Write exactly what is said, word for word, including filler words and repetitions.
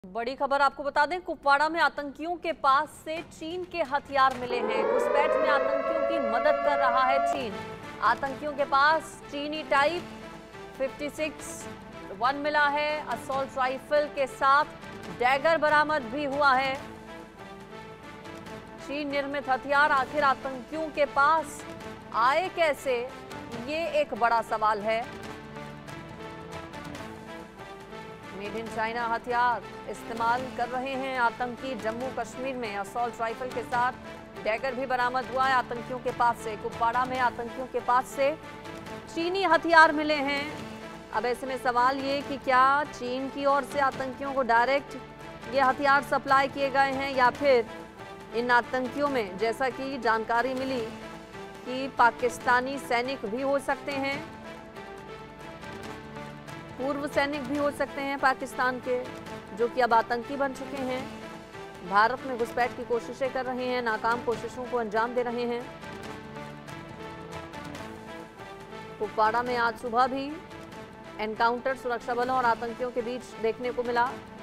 बड़ी खबर आपको बता दें, कुपवाड़ा में आतंकियों के पास से चीन के हथियार मिले हैं। घुसपैठ में आतंकियों की मदद कर रहा है चीन। आतंकियों के पास चीनी टाइप छप्पन वन मिला है। असॉल्ट राइफल के साथ डैगर बरामद भी हुआ है। चीन निर्मित हथियार आखिर आतंकियों के पास आए कैसे, ये एक बड़ा सवाल है। मेड इन चाइना हथियार इस्तेमाल कर रहे हैं आतंकी। जम्मू कश्मीर में असॉल्ट राइफल के साथ डैगर भी बरामद हुआ है आतंकियों के पास से। कुपवाड़ा में आतंकियों के पास से चीनी हथियार मिले हैं। अब ऐसे में सवाल ये कि क्या चीन की ओर से आतंकियों को डायरेक्ट ये हथियार सप्लाई किए गए हैं, या फिर इन आतंकियों में जैसा कि जानकारी मिली कि पाकिस्तानी सैनिक भी हो सकते हैं, पूर्व सैनिक भी हो सकते हैं पाकिस्तान के, जो कि अब आतंकी बन चुके हैं, भारत में घुसपैठ की कोशिशें कर रहे हैं, नाकाम कोशिशों को अंजाम दे रहे हैं। कुपवाड़ा में आज सुबह भी एनकाउंटर सुरक्षा बलों और आतंकियों के बीच देखने को मिला।